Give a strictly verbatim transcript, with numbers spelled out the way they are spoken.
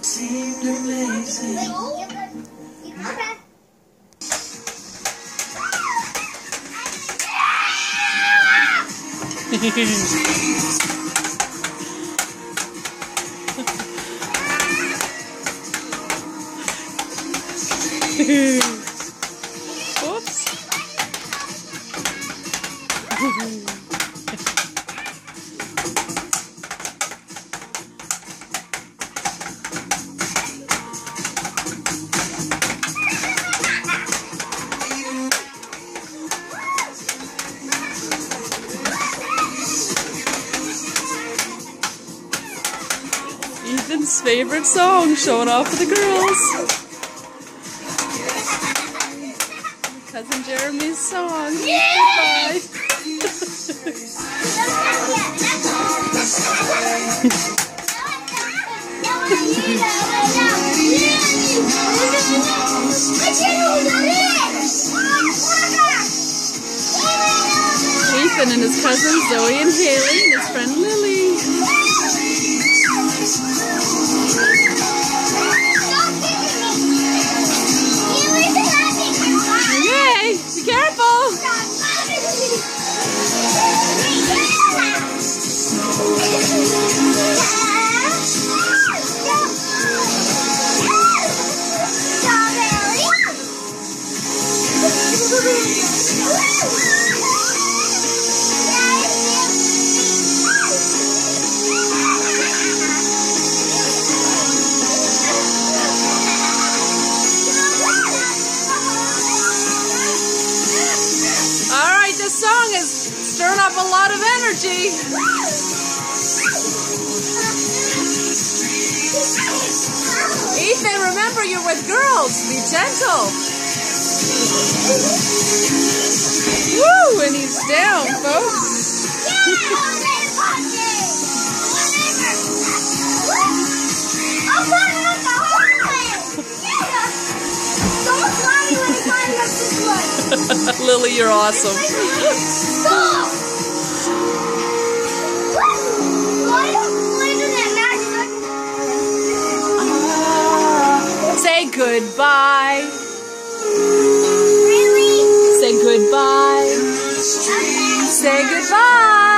Seemed amazing. Okay. Oops. Ethan's favorite song, showing off for the girls. Cousin Jeremy's song. Bye. Ethan and his cousins Zoey and Haley and his friend Lily. Hey, be careful! This song is stirring up a lot of energy. Ethan, remember you're with girls. Be gentle. Woo! And he's down, folks. Lily, you're awesome. Stop! Say goodbye. Really? Say goodbye. Okay. Say goodbye.